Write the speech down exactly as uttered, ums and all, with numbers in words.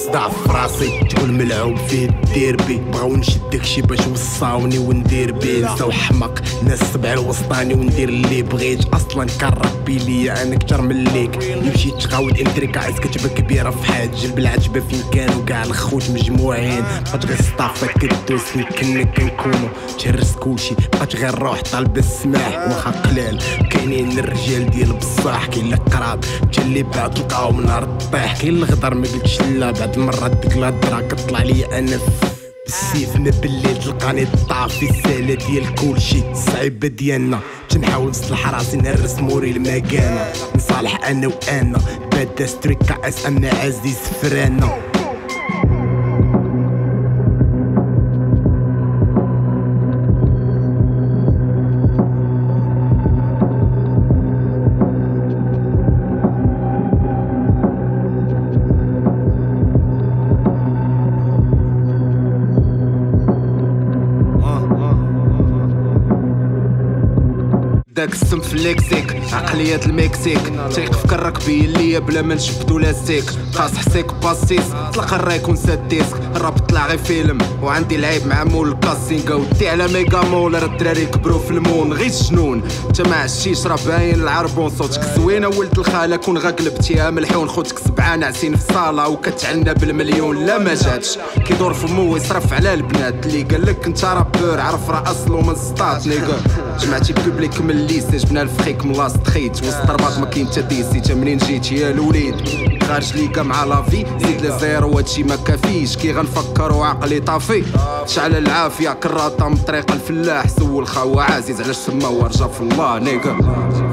صداع في راسي تقول ملعوب فيه الديربي بغاو نشدك شي باش وصاوني وندير بيه نساو حمق ناس سبع الوسطاني وندير اللي بغيت اصلا كربي ليا انا كتر من ليك يمشي تغاود انتريكا عز كتبه كبيره في حاج جلب العجبه فين كانوا كاع الخوت مجموعين بقات غير الصطافه كدوس كنا كنكونو تهرس كلشي بقات غير الروح طالبه السماح واخا قلال كاينين الرجال ديال بصاح كاين اللي قراب تا اللي بعد تلقاو من نهار الطيح كاين الغدر ما قلتش لا بعد المرات ديك الهضره كطلع ليا انا بالسيف ما بالليل تلقاني طافي السهله ديال كلشي الصعيبه ديالنا تنحاول نصلح راسي نهرس موري المكانه نصالح انا وانا بادا ستريك كاس اما عزيز فرانا داك السم في الليكسيك عقليات المكسيك تيق فكرك بيه اللي بلا ما نجبدو لاستيك قاص حسيك باسيس طلق الريك ونساد ديسك الراب طلع غير فيلم وعندي العيب مع مول الكاسينغ ودي على ميغا مول راه الدراري كبرو في المون غير جنون انت ما عشتيش راه باين العربون صوتك زوينه ولد الخاله كون غا قلبتيها ملحون خوتك سبعه ناعسين في الصاله وكتعنى بالمليون لا ما جاتش كيدور فمو ويصرف على البنات اللي قالك انت رابور عرف راه اصلو من سطات نيغا جمعتي بوبليك من الليسي جبنا الفخيك من لاصت خيت وسط الرباط ما كاين تا ديسي تا منين جيت يا الوليد خارج ليكا مع لافي زيد لي زيرو هادشي ما كافيش كي غنفكر وعقلي طافي شعل العافيه كراطه من طريق الفلاح سول خاوة عزيز علاش سما ورجا في الله نيغا